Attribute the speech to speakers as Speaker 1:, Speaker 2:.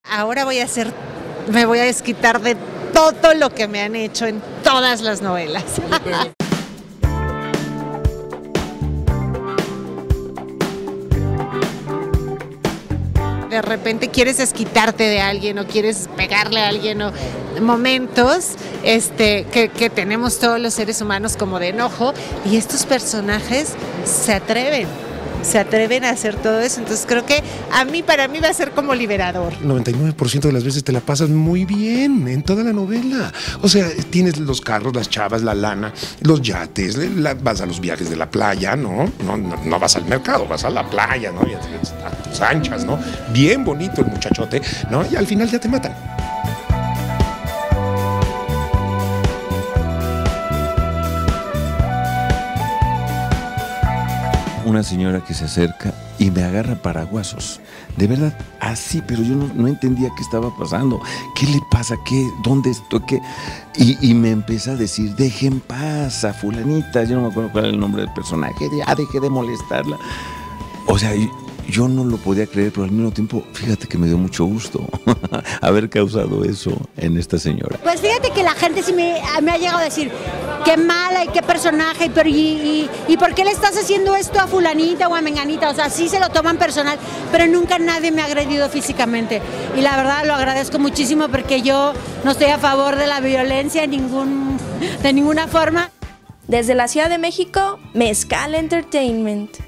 Speaker 1: Ahora me voy a desquitar de todo lo que me han hecho en todas las novelas. De repente quieres desquitarte de alguien o quieres pegarle a alguien o momentos que tenemos todos los seres humanos como de enojo, y estos personajes se atreven a hacer todo eso. Entonces creo que para mí va a ser como liberador.
Speaker 2: 99% de las veces te la pasas muy bien en toda la novela. O sea, tienes los carros, las chavas, la lana, los yates, vas a los viajes de la playa, ¿no? No vas al mercado, vas a la playa, ¿no? A tus anchas, ¿no? Bien bonito el muchachote, ¿no? Y al final ya te matan.
Speaker 3: Una señora que se acerca y me agarra paraguasos, de verdad, así, pero yo no entendía qué estaba pasando, qué le pasa, dónde estoy, qué, y me empieza a decir, deje en paz a fulanita, yo no me acuerdo cuál era el nombre del personaje, deje de molestarla, o sea, yo no lo podía creer, pero al mismo tiempo, fíjate que me dio mucho gusto haber causado eso en esta señora.
Speaker 4: Pues fíjate que la gente sí me ha llegado a decir, qué mala y qué personaje, pero ¿y por qué le estás haciendo esto a fulanita o a menganita? O sea, sí se lo toman personal, pero nunca nadie me ha agredido físicamente. Y la verdad lo agradezco muchísimo porque yo no estoy a favor de la violencia de ninguna forma.
Speaker 5: Desde la Ciudad de México, Mezcal Entertainment.